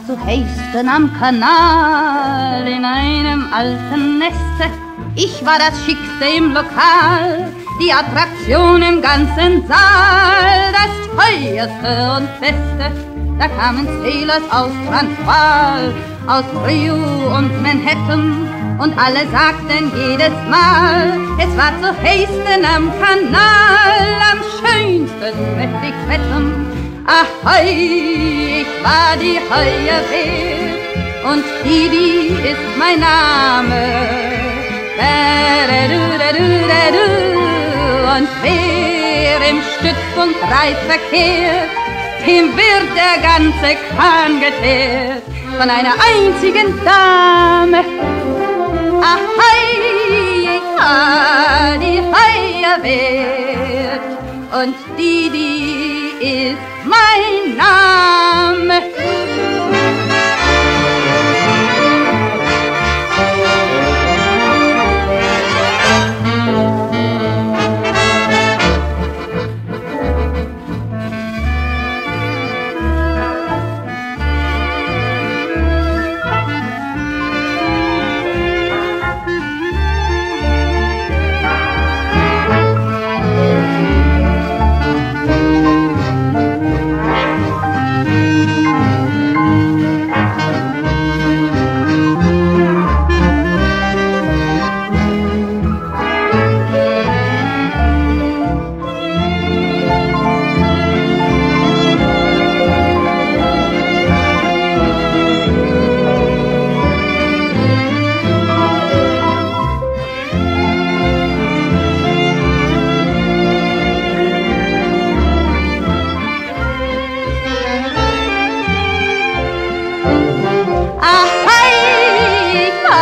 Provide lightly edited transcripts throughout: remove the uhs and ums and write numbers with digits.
zu Hasten am Kanal in einem alten Neste. Ich war das Schickste im Lokal, die Attraktion im ganzen Saal, das teuerste und beste. Da kamen Sailors aus Transvaal, aus Rio und Manhattan, und alle sagten jedes Mal, es war zu Hasten am Kanal, am schönsten möchte ich wetten. Ahoi, ich war die Heuerwehr und Didi ist mein Name. Und wer im Stütz- und Reitverkehr, dem wird der ganze Kahn geteert von einer einzigen Dame. Ahoi, ich war die Feuerwehr und Didi ist mein Name.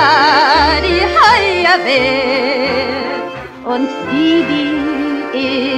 Und Didi ist